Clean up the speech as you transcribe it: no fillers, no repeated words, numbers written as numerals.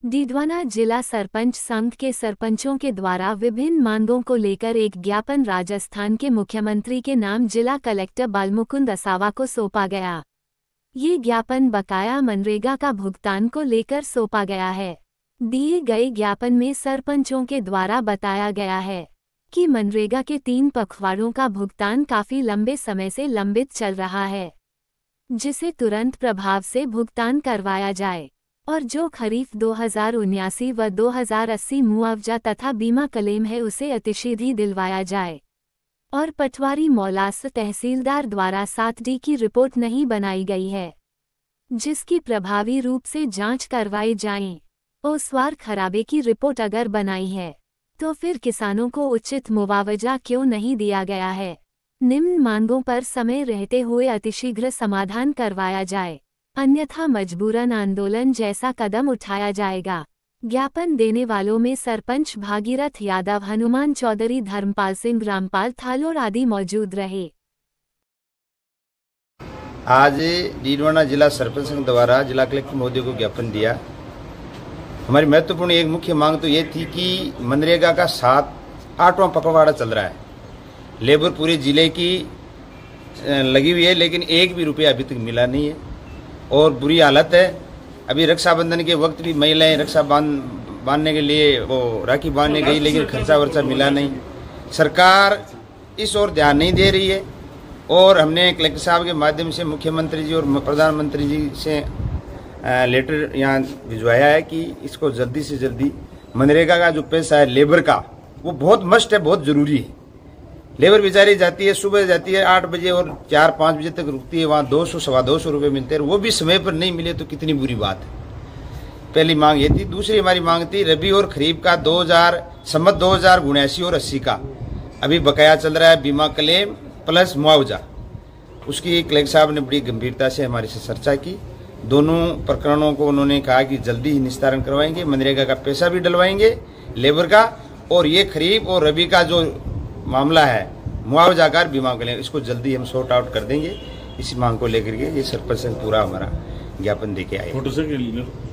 डीडवाना जिला सरपंच संघ के सरपंचों के द्वारा विभिन्न मांगों को लेकर एक ज्ञापन राजस्थान के मुख्यमंत्री के नाम जिला कलेक्टर बालमुकुंद असावा को सौंपा गया। ये ज्ञापन बकाया मनरेगा का भुगतान को लेकर सौंपा गया है। दिए गए ज्ञापन में सरपंचों के द्वारा बताया गया है कि मनरेगा के 3 पखवाड़ों का भुगतान काफी लंबे समय से लंबित चल रहा है, जिसे तुरंत प्रभाव से भुगतान करवाया जाए और जो खरीफ 2079 व 2080 मुआवजा तथा बीमा क्लेम है उसे अतिशीघ्र दिलवाया जाए और पटवारी मौलास तहसीलदार द्वारा 7D की रिपोर्ट नहीं बनाई गई है, जिसकी प्रभावी रूप से जांच करवाई जाए। ओसवार खराबे की रिपोर्ट अगर बनाई है तो फिर किसानों को उचित मुआवजा क्यों नहीं दिया गया है। निम्न मांगों पर समय रहते हुए अतिशीघ्र समाधान करवाया जाए, अन्यथा मजबूरन आंदोलन जैसा कदम उठाया जाएगा। ज्ञापन देने वालों में सरपंच भागीरथ यादव, हनुमान चौधरी, धर्मपाल सिंह, रामपाल थालोर आदि मौजूद रहे। आज डीडवाना जिला सरपंच संघ द्वारा जिला कलेक्टर महोदय को ज्ञापन दिया। हमारी महत्वपूर्ण एक मुख्य मांग तो ये थी कि मनरेगा का 7-8वां पखवाड़ा चल रहा है। लेबर पूरे जिले की लगी हुई है, लेकिन एक भी रुपया अभी तक मिला नहीं है और बुरी हालत है। अभी रक्षाबंधन के वक्त भी महिलाएं रक्षा बांधने के लिए वो राखी बांधने गई, लेकिन खर्चा वर्चा मिला नहीं। सरकार इस ओर ध्यान नहीं दे रही है और हमने कलेक्टर साहब के माध्यम से मुख्यमंत्री जी और प्रधानमंत्री जी से लेटर यहाँ भिजवाया है कि इसको जल्दी से जल्दी मनरेगा का जो पैसा है लेबर का, वो बहुत मस्ट है, बहुत जरूरी है। लेबर बेचारी जाती है, सुबह जाती है 8 बजे और 4-5 बजे तक रुकती है, वहाँ 200-225 रुपये मिलते हैं, वो भी समय पर नहीं मिले तो कितनी बुरी बात है। पहली मांग ये थी। दूसरी हमारी मांग थी रबी और खरीफ का 2079 और 80 का अभी बकाया चल रहा है, बीमा क्लेम प्लस मुआवजा। उसकी कलेक्टर साहब ने बड़ी गंभीरता से हमारे से चर्चा की। दोनों प्रकरणों को उन्होंने कहा कि जल्दी ही निस्तारण करवाएंगे, मनरेगा का पैसा भी डलवाएंगे लेबर का, और ये खरीफ और रबी का जो मामला है मुआवजाकार बीमा के लिए इसको जल्दी हम सॉर्ट आउट कर देंगे। इसी मांग को लेकर के ये सरपंच पूरा हमारा ज्ञापन देके आए।